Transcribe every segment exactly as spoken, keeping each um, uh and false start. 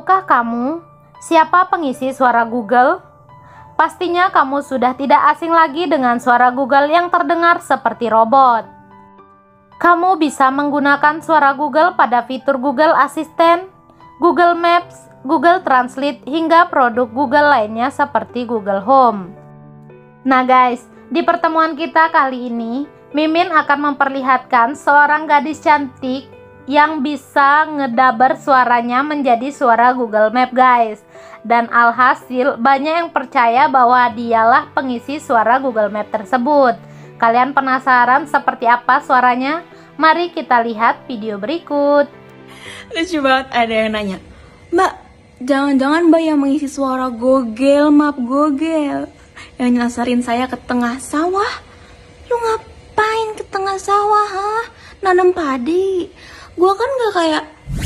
Tahukah kamu siapa pengisi suara Google? Pastinya kamu sudah tidak asing lagi dengan suara Google yang terdengar seperti robot. Kamu bisa menggunakan suara Google pada fitur Google Assistant, Google Maps, Google Translate, hingga produk Google lainnya seperti Google Home. Nah guys, di pertemuan kita kali ini, Mimin akan memperlihatkan seorang gadis cantik yang bisa ngedaber suaranya menjadi suara Google Map guys. Dan alhasil banyak yang percaya bahwa dialah pengisi suara Google Map tersebut. Kalian penasaran seperti apa suaranya? Mari kita lihat video berikut. Lucu banget, ada yang nanya, Mbak, jangan-jangan Mbak yang mengisi suara Google Map Google yang nyelasarin saya ke tengah sawah? Lu ngapain ke tengah sawah, ha? Nanam padi. Gua kan gak kayak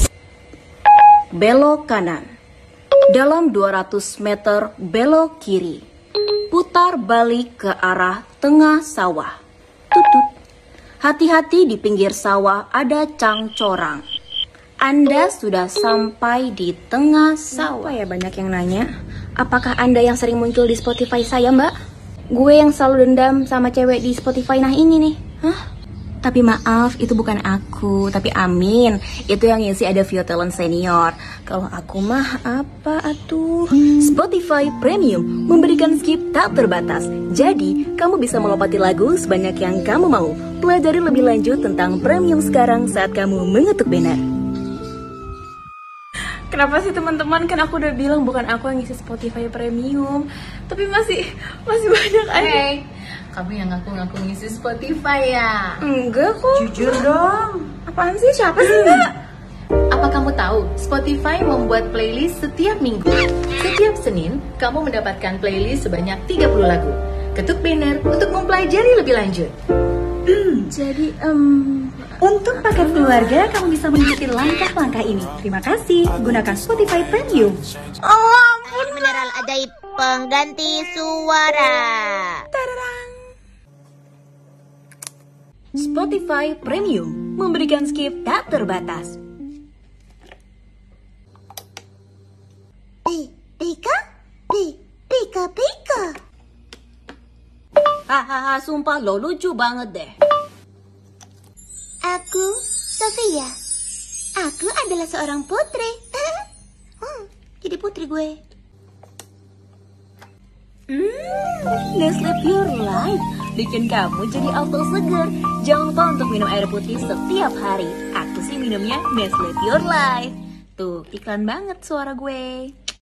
belok kanan, dalam dua ratus meter belok kiri, putar balik ke arah tengah sawah, tutut. Hati-hati di pinggir sawah ada cangcorang. Anda sudah sampai di tengah sawah. Kenapa ya banyak yang nanya, apakah Anda yang sering muncul di Spotify saya, Mbak? Gue yang selalu dendam sama cewek di Spotify nah ini nih. Hah? Tapi maaf, itu bukan aku, tapi Amin. Itu yang ngisi ada Vio Talent Senior. Kalau aku mah apa atuh? Spotify Premium memberikan skip tak terbatas. Jadi, kamu bisa melompat lagu sebanyak yang kamu mau. Pelajari lebih lanjut tentang Premium sekarang saat kamu mengetuk banner. Kenapa sih teman-teman, kan aku udah bilang bukan aku yang ngisi Spotify Premium, tapi masih masih banyak aja. Hey, kamu yang ngaku-ngaku ngisi Spotify ya? Enggak kok. Jujur dong. Apaan sih? Siapa sih Mbak? Apa kamu tahu Spotify membuat playlist setiap minggu? Setiap Senin, kamu mendapatkan playlist sebanyak tiga puluh lagu. Ketuk banner untuk mempelajari lebih lanjut. Jadi, um, untuk paket keluarga, kamu bisa mengikuti langkah-langkah ini. Terima kasih, gunakan Spotify Premium. oh ampun. Air mineral ajaib pengganti suara. Tararang. Spotify Premium memberikan skip tak terbatas. Pi, pika, pi, pika, pika. Hahaha, sumpah lo lucu banget deh. Aku, Sofia. Aku adalah seorang putri. hmm, jadi putri gue. Hmm, Nestle Pure Life bikin kamu jadi auto seger. Jangan lupa untuk minum air putih setiap hari. Aku sih minumnya Nestle Pure Life. Tuh, iklan banget suara gue.